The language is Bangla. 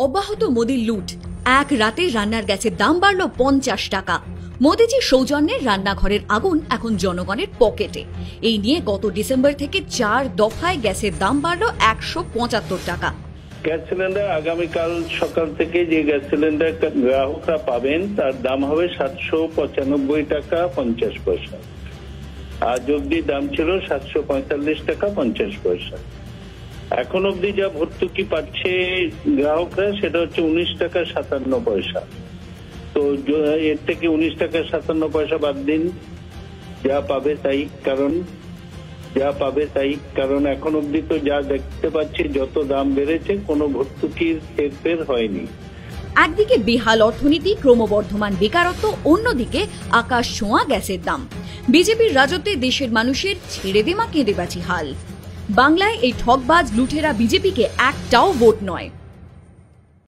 অব্যাহত মোদির লুট। এক রাতে রান্নার গ্যাসের দাম বাড়ল 50 টাকা। মোদিজির সৌজন্যে রান্নাঘরের আগুন এখন জনগণের পকেটে। এই নিয়ে গত ডিসেম্বর থেকে 4 দফায় গ্যাসের দাম বাড়ল 175 টাকা। গ্যাস সিলিন্ডার আগামীকাল সকাল থেকে যে গ্যাস সিলিন্ডার গ্রাহকরা পাবেন তার দাম হবে 795 টাকা 50 পয়সা। আজ অব্দি দাম ছিল 745 টাকা 50 পয়সা। এখন অব্দি যা ভর্তুকি পাচ্ছে গ্রাহকরা সেটা হচ্ছে 19 টাকা 57 পয়সা। তো এর থেকে 19 টাকা 57 পয়সা বাদ দিন, যা পাবে কারণ এখন অব্দি তো যা দেখতে পাচ্ছি যত দাম বেড়েছে কোনো ভর্তুকির হেরফের হয়নি। একদিকে বেহাল অর্থনীতি, ক্রমবর্ধমান বেকারত্ব, অন্যদিকে আকাশ ছোঁয়া গ্যাসের দাম। বিজেপির রাজত্বে দেশের মানুষের ছেড়ে দে মা কেঁদে বাঁচি হাল। বাংলায় এই ঠকবাজ লুটেরা বিজেপিকে একটাও ভোট নয়।